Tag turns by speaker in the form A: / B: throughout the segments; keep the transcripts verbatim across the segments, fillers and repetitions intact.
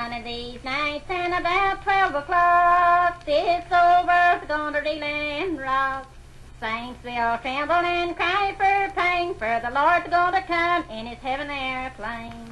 A: One of these nights and about twelve o'clock, this old world's gonna reel and rock. Saints will tremble and cry for pain, for the Lord's gonna come in his heaven airplane.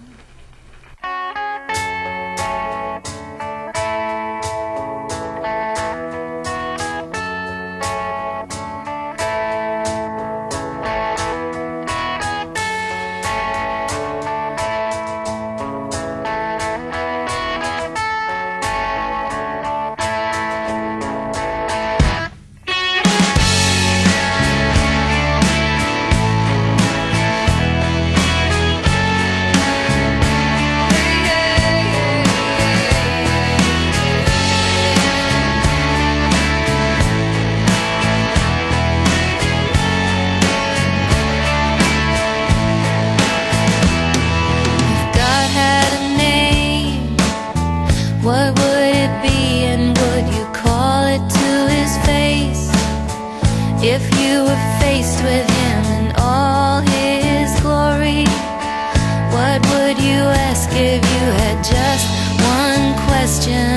B: What would it be, and would you call it to his face? If you were faced with him in all his glory, what would you ask if you had just one question?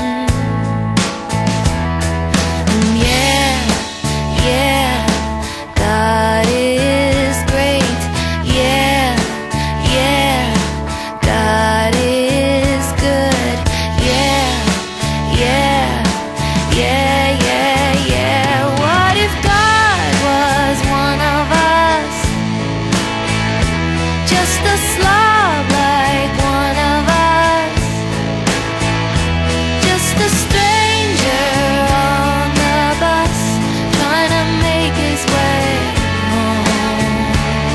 B: And yeah, yeah, God is great. Yeah, yeah, God is good. Yeah, yeah, yeah, yeah. What if God was one of us? Just a slob like one of us. Just a stranger on the bus, trying to make his way home.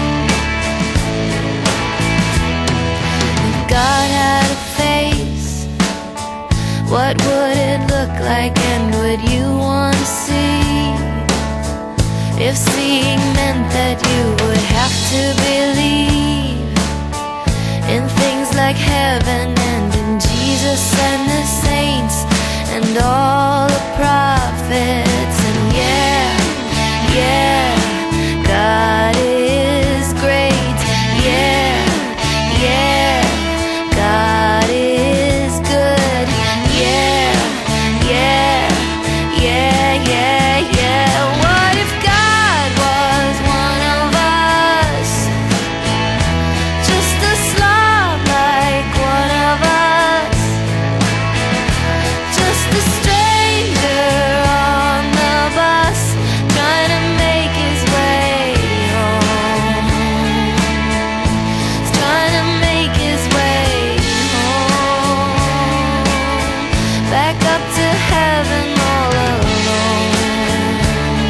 B: If God had a face, what would it look like, and would you want to see? If seeing meant that you would have to believe in things like heaven and in Jesus and the saints and all the prophets. And yeah, yeah, God is great. Yeah, yeah, God is good. Yeah, yeah, yeah, yeah, yeah. What if God was one of us? Just a slob like one of us. Just a stranger on the bus, trying to make his way home. He's trying to make his way home. Back up to heaven all alone.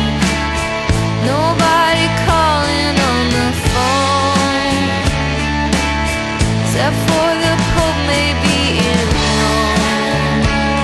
B: Nobody calling on the phone, except for the Pope maybe in Rome.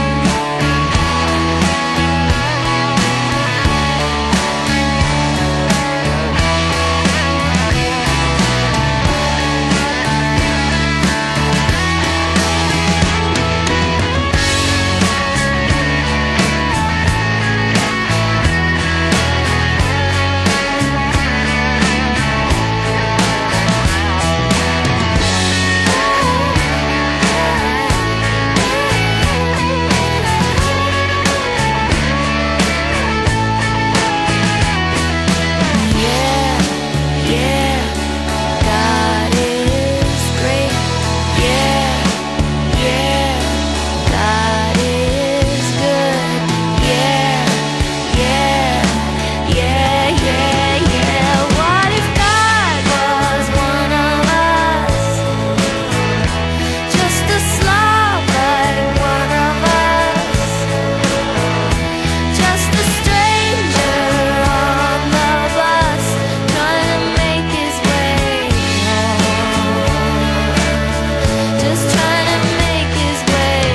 B: Yeah, yeah, God is great. Yeah, yeah, God is good. Yeah, yeah, yeah, yeah, yeah. What if God was one of us? Just a slob like one of us. Just a stranger on the bus, trying to make his way home. Just trying to make his way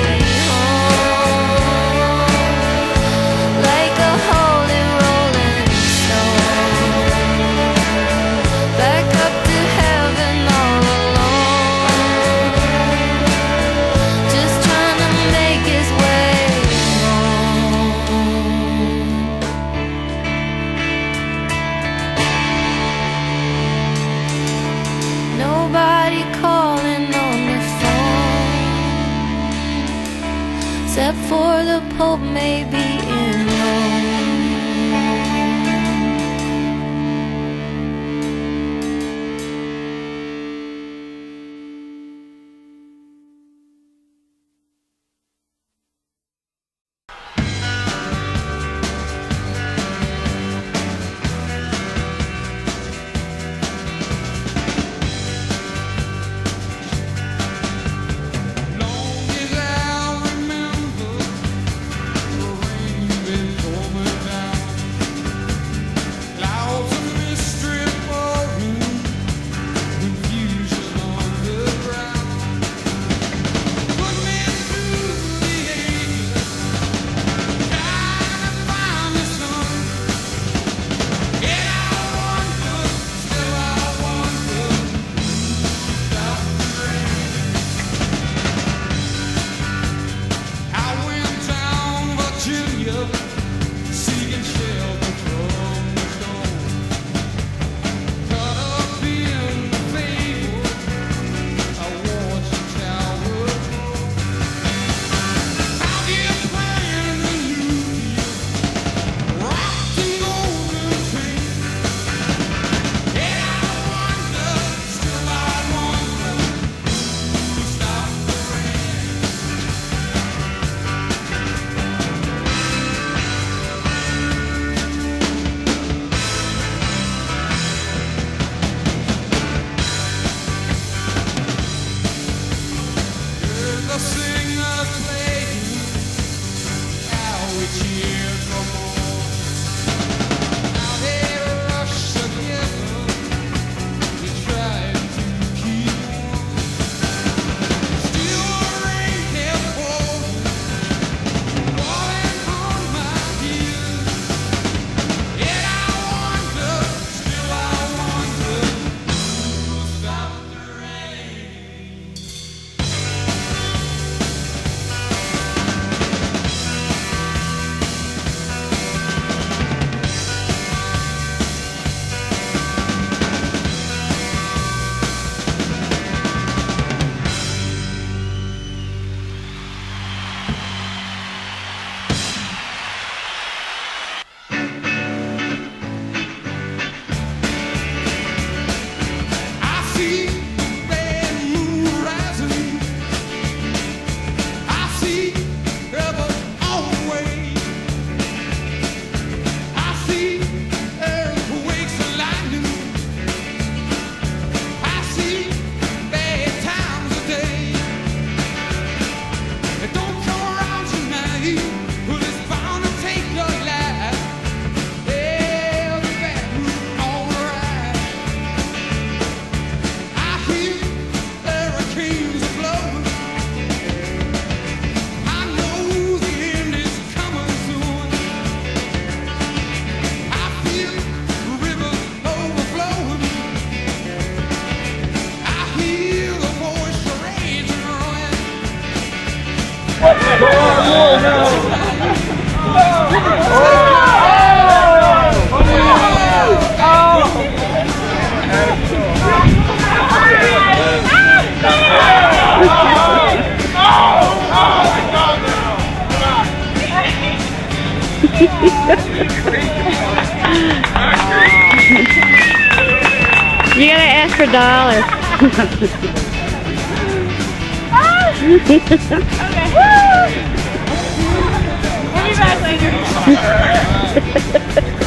B: home. Like a holy rolling stone. Back up to heaven all alone. Just trying to make his way home. Nobody calling on the phone, except for the Pope maybe in Rome.
C: You gotta ask for dollars.
D: Okay. Woo! We'll be back later.